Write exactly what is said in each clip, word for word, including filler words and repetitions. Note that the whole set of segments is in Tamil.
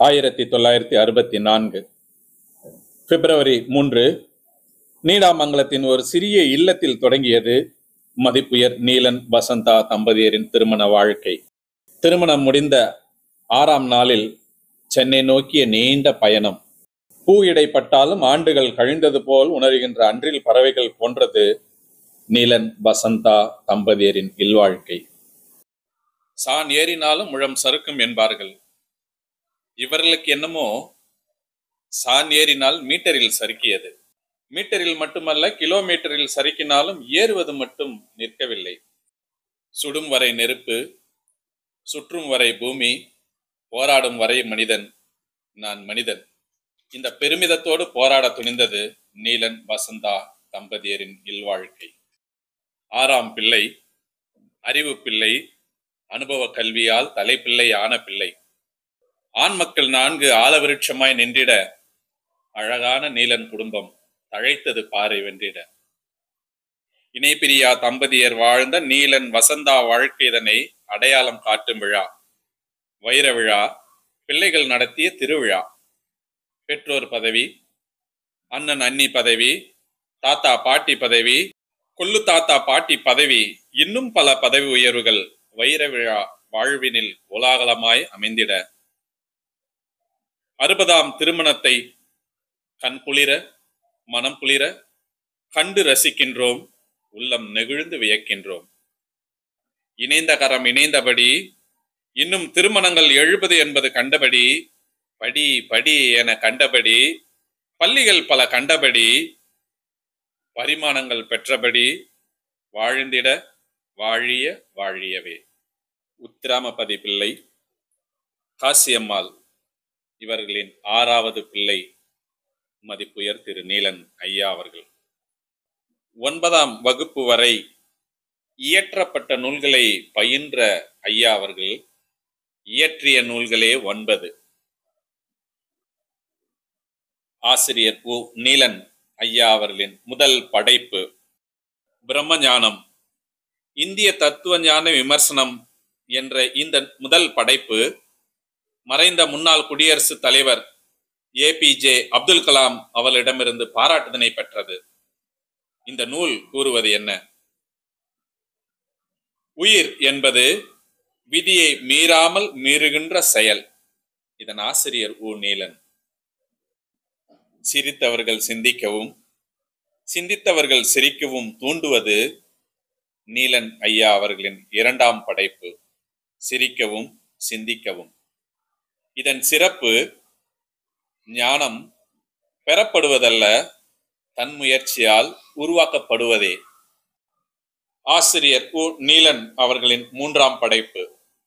ஆயிரத்தி தொள்ளாயிரத்தி அறுபத்தி நான்கு பிப்ரவரி மூன்று நீடாமங்கலத்தின் ஒரு சிறிய இல்லத்தில் தொடங்கியது மதிப்புயர் நீலன் வசந்தா தம்பதியரின் திருமண வாழ்க்கை. திருமணம் முடிந்த ஆறாம் நாளில் சென்னை நோக்கிய நீண்ட பயணம். பூ இடைப்பட்டாலும் ஆண்டுகள் கழிந்தது போல் உணர்கின்ற அன்றில் பறவைகள் போன்றது நீலன் வசந்தா தம்பதியரின் இல்வாழ்க்கை. சான் ஏறினாலும் முழம் சறுக்கும் என்பார்கள். இவர்களுக்கு என்னமோ சான் ஏறினால் மீட்டரில் சறுக்கியது. மீட்டரில் மட்டுமல்ல, கிலோமீட்டரில் சறுக்கினாலும் ஏறுவது மட்டும் நிற்கவில்லை. சுடும் வரை நெருப்பு, சுற்றும் வரை பூமி, போராடும் வரை மனிதன், நான் மனிதன். இந்த பெருமிதத்தோடு போராட துணிந்தது நீலன் வசந்தா தம்பதியரின் இல்வாழ்க்கை. ஆறாம் பிள்ளை, அறிவு பிள்ளை, அனுபவ கல்வியால் தலைப்பிள்ளை ஆன பிள்ளை. ஆண் மக்கள் நான்கு ஆலவிருட்சமாய் நின்றிட அழகான நீலன் குடும்பம் தழைத்தது பாறை வென்றிட. இணைப்பிரியா தம்பதியர் வாழ்ந்த நீலன் வசந்தா வாழ்க்கைதனை அடையாளம் காட்டும் விழா, வைர விழா, பிள்ளைகள் நடத்திய திருவிழா. பெற்றோர் பதவி, அண்ணன் அண்ணி பதவி, தாத்தா பாட்டி பதவி, கொல்லு தாத்தா பாட்டி பதவி, இன்னும் பல பதவி உயர்வுகள் வைர விழா வாழ்வினில் கோலாகலமாய் அமைந்திட. அறுபதாம் திருமணத்தை கண் குளிர மனம் குளிர கண்டு ரசிக்கின்றோம், உள்ளம் நெகிழ்ந்து வியக்கின்றோம். இணைந்த கரம் இணைந்தபடி, இன்னும் திருமணங்கள் எழுபது என்பது கண்டபடி, படி படி என கண்டபடி, பள்ளிகள் பல கண்டபடி, பரிமாணங்கள் பெற்றபடி, வாழ்ந்திட வாழிய வாழியவே. உத்திராமபதி பிள்ளை, காசியம்மாள் இவர்களின் ஆறாவது பிள்ளை மதிப்புயர் திரு நீலன் ஐயா அவர்கள். ஒன்பதாம் வகுப்பு வரை இயற்றப்பட்ட நூல்களை பயின்ற ஐயா அவர்கள் இயற்றிய நூல்களே ஒன்பது. ஆசிரியர் உ நீலன் ஐயா அவர்களின் முதல் படைப்பு பிரம்மஞானம், இந்திய தத்துவ ஞான விமர்சனம் என்ற இந்த முதல் படைப்பு மறைந்த முன்னாள் குடியரசுத் தலைவர் A P J Abdul Kalam அவர்களிடமிருந்து பாராட்டுதனை பெற்றது. இந்த நூல் கூறுவது என்ன? உயிர் என்பது விதியை மீறாமல் மீறுகின்ற செயல். இதன் ஆசிரியர் உ நீலன். சிரித்தவர்கள் சிந்திக்கவும், சிந்தித்தவர்கள் சிரிக்கவும் தூண்டுவது நீலன் ஐயா அவர்களின் இரண்டாம் படைப்பு சிரிக்கவும் சிந்திக்கவும். இதன் சிறப்பு ஞானம் பெறப்படுவதல்ல, தன் முயற்சியால் உருவாக்கப்படுவதே. ஆசிரியர் உ நீலன் அவர்களின் மூன்றாம் படைப்பு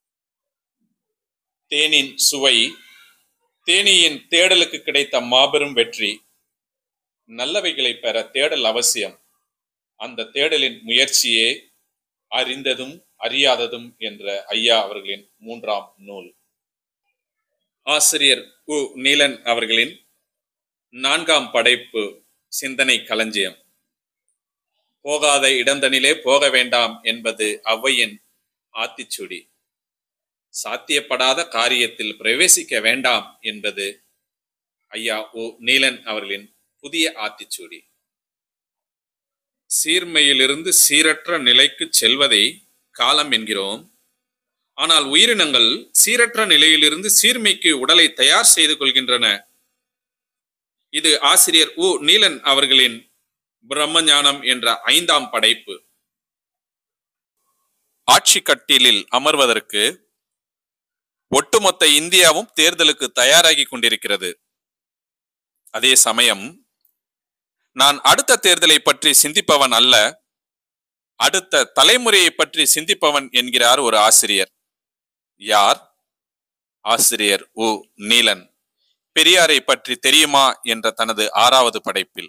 தேனின் சுவை, தேனியின் தேடலுக்கு கிடைத்த மாபெரும் வெற்றி. நல்லவைகளை பெற தேடல் அவசியம். அந்த தேடலின் முயற்சியே அறிந்ததும் அறியாததும் என்ற ஐயா அவர்களின் மூன்றாம் நூல். ஆசிரியர் உ நீலன் அவர்களின் நான்காம் படைப்பு சிந்தனை களஞ்சியம். போகாத இடந்தனிலே போக வேண்டாம் என்பது ஔவையின் ஆத்திச்சூடி. சாத்தியப்படாத காரியத்தில் பிரவேசிக்க வேண்டாம் என்பது ஐயா உ நீலன் அவர்களின் புதிய ஆத்திச்சூடி. சீர்மையிலிருந்து சீரற்ற நிலைக்கு செல்வதை காலம் என்கிறோம். ஆனால் உயிரினங்கள் சீரற்ற நிலையிலிருந்து சீர்மைக்கு உடலை தயார் செய்து கொள்கின்றன. இது ஆசிரியர் உ நீலன் அவர்களின் பிரம்மஞானம் என்ற ஐந்தாம் படைப்பு. ஆட்சி கட்டிலில் அமர்வதற்கு ஒட்டுமொத்த இந்தியாவும் தேர்தலுக்கு தயாராகி கொண்டிருக்கிறது. அதே சமயம் நான் அடுத்த தேர்தலை பற்றி சிந்திப்பவன் அல்ல, அடுத்த தலைமுறையை பற்றி சிந்திப்பவன் என்கிறார் ஒரு ஆசிரியர். யார்? ஆசிரியர் உ நீலன். பெரியாரை பற்றி தெரியுமா என்ற தனது ஆறாவது படைப்பில்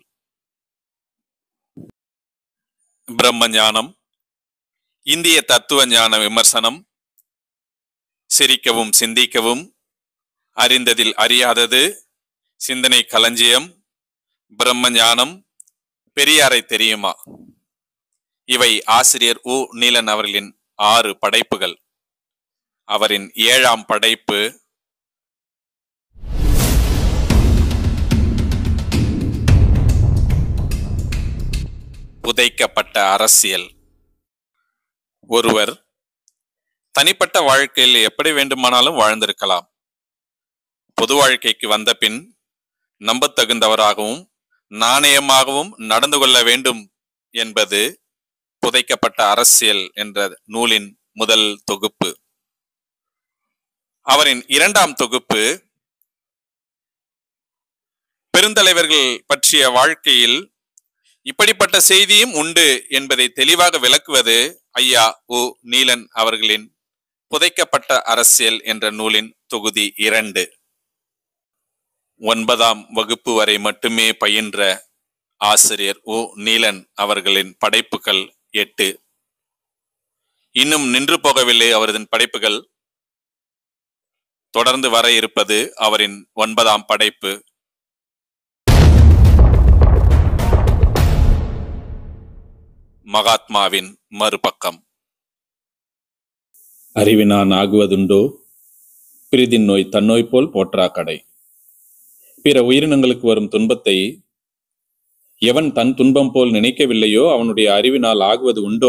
பிரம்மஞானம், இந்திய தத்துவ ஞான விமர்சனம், சிரிக்கவும் சிந்திக்கவும், அறிந்ததில் அறியாதது, சிந்தனை களஞ்சியம், பிரம்மஞானம், பெரியாரை தெரியுமா, இவை ஆசிரியர் உ நீலன் அவர்களின் ஆறு படைப்புகள். அவரின் ஏழாம் படைப்பு புதைக்கப்பட்ட அரசியல். ஒருவர் தனிப்பட்ட வாழ்க்கையில் எப்படி வேண்டுமானாலும் வாழ்ந்திருக்கலாம். பொது வாழ்க்கைக்கு வந்த பின் நம்பத்தகுந்தவராகவும் நாணயமாகவும் நடந்து கொள்ள வேண்டும் என்பது புதைக்கப்பட்ட அரசியல் என்ற நூலின் முதல் தொகுப்பு. அவரின் இரண்டாம் தொகுப்பு பெருந்தலைவர்கள் பற்றிய வாழ்க்கையில் இப்படிப்பட்ட செய்தியும் உண்டு என்பதை தெளிவாக விளக்குவது ஐயா உ நீலன் அவர்களின் புதைக்கப்பட்ட அரசியல் என்ற நூலின் தொகுதி இரண்டு. ஒன்பதாம் வகுப்பு வரை மட்டுமே பயின்ற ஆசிரியர் உ நீலன் அவர்களின் படைப்புகள் எட்டு. இன்னும் நின்று போகவில்லை அவரது படைப்புகள். தொடர்ந்து வர இருப்பது அவரின் ஒன்பதாம் படைப்பு. மகாத்மாவின் மறுபக்கம். அறிவினான் ஆகுவதுண்டோ பிரிதின் நோய் தன்னோய் போல் போற்றா கடை. பிற உயிரினங்களுக்கு வரும் துன்பத்தை எவன் தன் துன்பம் போல் நினைக்கவில்லையோ அவனுடைய அறிவினால் ஆகுவது உண்டோ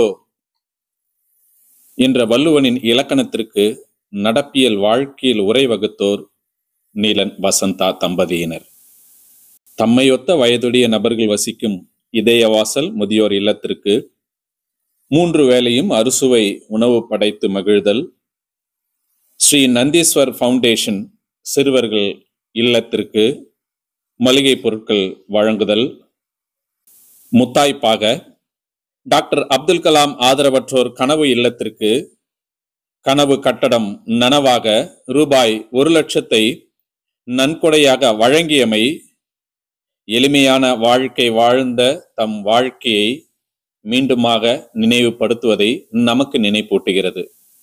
என்ற வள்ளுவனின் இலக்கணத்திற்கு நடப்பியல் வாழ்க்கையில் உரை வகுத்தோர் நீலன் வசந்தா தம்பதியினர். தம்மையொத்த வயதுடைய நபர்கள் வசிக்கும் இதயவாசல் முதியோர் இல்லத்திற்கு மூன்று வேளையும் அறுசுவை உணவு படைத்து மகிழ்தல், ஸ்ரீ நந்தீஸ்வர் ஃபவுண்டேஷன் சிறுவர்கள் இல்லத்திற்கு மளிகை பொருட்கள் வழங்குதல், முத்தாய்ப்பாக டாக்டர் அப்துல் கலாம் ஆதரவற்றோர் கனவு இல்லத்திற்கு கனவு கட்டடம் நனவாக ரூபாய் ஒரு லட்சத்தை நன்கொடையாக வழங்கியமை எளிமையான வாழ்க்கை வாழ்ந்த தம் வாழ்க்கையை மீண்டுமாக நினைவுபடுத்துவதை நமக்கு நினைப்பூட்டுகிறது.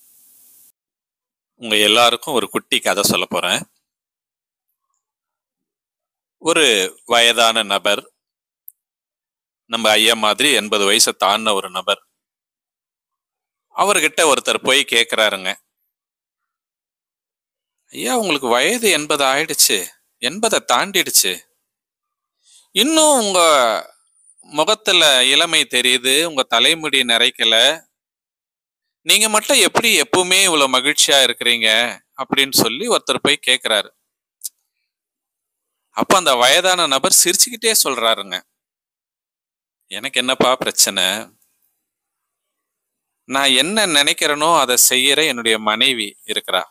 உங்க எல்லாருக்கும் ஒரு குட்டி கதை சொல்ல போறேன். ஒரு வயதான நபர், நம்ம ஐயா மாதிரி எண்பது வயசை தாண்டின ஒரு நபர், அவர்கிட்ட ஒருத்தர் போய் கேட்கிறாருங்க, ஐயா உங்களுக்கு வயது எண்பது ஆயிடுச்சு, எண்பதை தாண்டிடுச்சு, இன்னும் உங்க முகத்துல இளமை தெரியுது, உங்க தலைமுடி நிறைக்கல, நீங்க மட்டும் எப்படி எப்பவுமே இவ்வளவு மகிழ்ச்சியா இருக்கிறீங்க அப்படின்னு சொல்லி ஒருத்தர் போய் கேட்கிறாரு. அப்ப அந்த வயதான நபர் சிரிச்சுக்கிட்டே சொல்றாருங்க, எனக்கு என்னப்பா பிரச்சனை, நான் என்ன நினைக்கிறேனோ அதை செய்யற என்னுடைய மனைவி இருக்கிறா,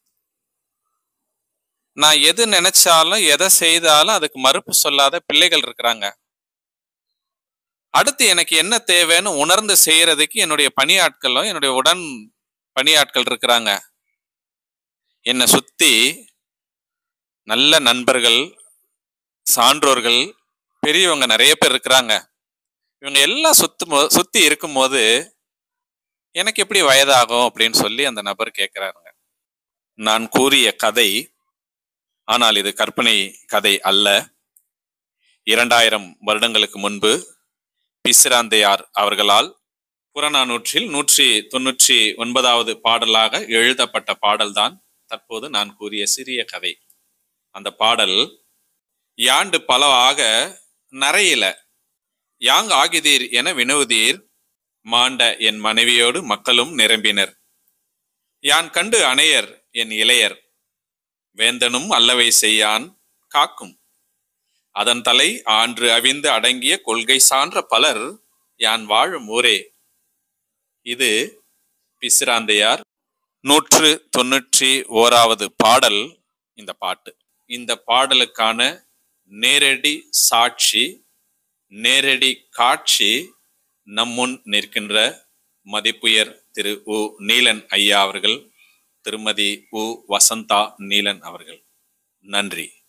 நான் எது நினைச்சாலும் எதை செய்தாலும் அதுக்கு மறுப்பு சொல்லாத பிள்ளைகள் இருக்கிறாங்க, அடுத்து எனக்கு என்ன தேவைன்னு உணர்ந்து செய்யறதுக்கு என்னுடைய பணியாட்களும் என்னுடைய உடன் பணியாட்கள் இருக்கிறாங்க, என்னை சுத்தி நல்ல நண்பர்கள் சான்றோர்கள் பெரியவங்க நிறைய பேர் இருக்கிறாங்க, இவங்க எல்லாம் சுத்து சுத்தி இருக்கும் போது எனக்கு எப்படி வயதாகும் அப்படின்னு சொல்லி அந்த நபர் கேட்கிறாருங்க. நான் கூறிய கதை, ஆனால் இது கற்பனை கதை அல்ல. இரண்டாயிரம் வருடங்களுக்கு முன்பு பிசிராந்தையார் அவர்களால் புறநானூற்றில் நூற்றி தொன்னூற்றி ஒன்பதாவது பாடலாக எழுதப்பட்ட பாடல்தான் தற்போது நான் கூறிய சிறிய கதை. அந்த பாடல், யாண்டு பல ஆக நரையில யாங் ஆகிதீர் என வினவுதீர், மாண்ட என் மனைவியோடு மக்களும் நிரம்பினர், யான் கண்டு அணையர் என் இளையர், வேந்தனும் அல்லவை செய்யான் காக்கும், அதன் தலை ஆன்று அவிந்து அடங்கிய கொள்கை சான்ற பலர் யான் வாழும் ஊரே. இது பிசிராந்தையார் நூற்று தொன்னூற்றி ஓராவது பாடல். இந்த பாட்டு, இந்த பாடலுக்கான நேரடி சாட்சி, நேரடி காட்சி நம்முன் நிற்கின்ற மதிப்புயர் திரு உ நீலன் ஐயா அவர்கள், திருமதி உ வசந்தா நீலன் அவர்கள். நன்றி.